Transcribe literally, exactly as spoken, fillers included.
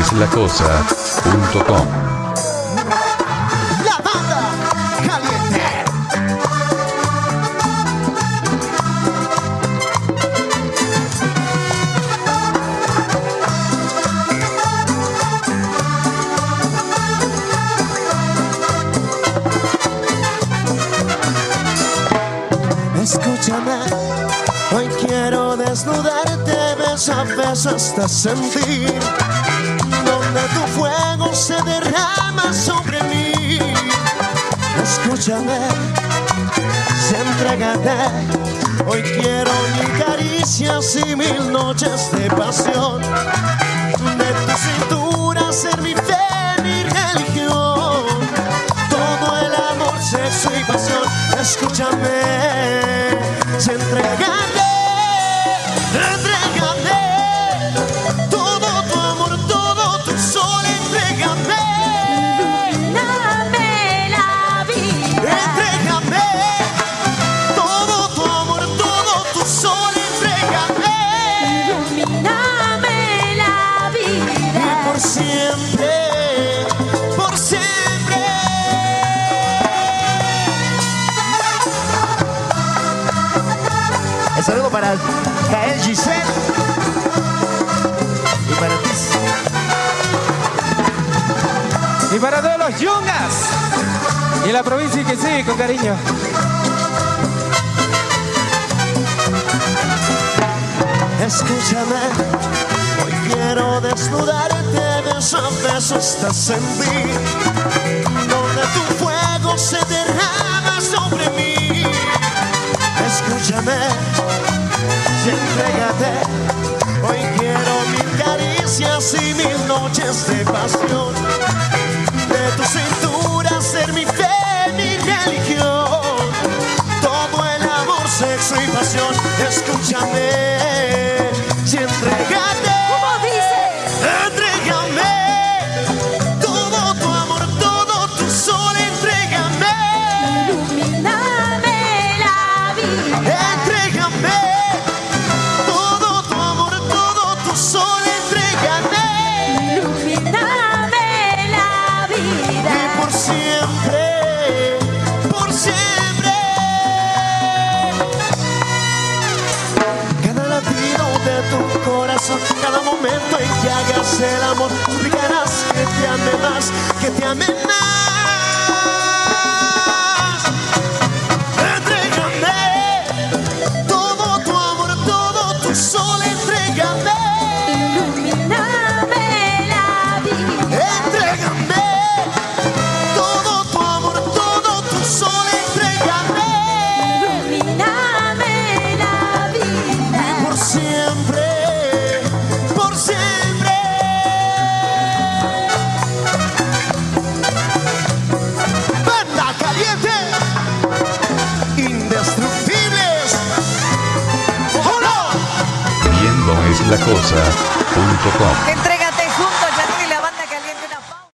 es la cosa punto com. La banda caliente. Escúchame, hoy quiero desnudarte beso a beso hasta sentir donde tu fuego se derrama sobre mí. Escúchame, se entrégate, hoy quiero mil caricias y mil noches de pasión. De tu cintura ser mi fe, mi religión, todo el amor, sexo y pasión. Escúchame, se entrégate, entrégate, todo tu amor, todo tu sol, entrégame. Ilumíname la vida. Entrégame, todo tu amor, todo tu sol, entrégame. Ilumíname la vida. Y por siempre, por siempre. El saludo para Gael Giselle y para ti. Y para todos los yungas y la provincia que sí, con cariño. Escúchame, hoy quiero desnudarte beso a beso hasta sentir donde tu fuego se derrama sobre mí. Escúchame, y entrégate, hoy quiero mil caricias y mil noches de pasión. De tu cintura ser mi fe, mi religión, todo el amor, sexo y pasión. Escúchame, y entrégate, ¿Cómo dice? entrégame, todo tu amor, todo tu sol, entrégame. Ilumíname la vida. Entrégame, todo tu amor, todo tu sol, entrégame. Ilumíname la vida. Y por siempre, por siempre. Cada latido de tu corazón, cada momento en que hagas el amor, suplicarás que te ame más, que te ame más. Entrégame, todo tu amor, todo tu sol, entrégame. Ilumíname la vida. Entrégame, todo tu amor, todo tu sol, entrégame. Ilumíname la vida. Por siempre, por siempre. Banda caliente, indestructibles. ¡Oh, no! Viendo es la cosa punto com. Entre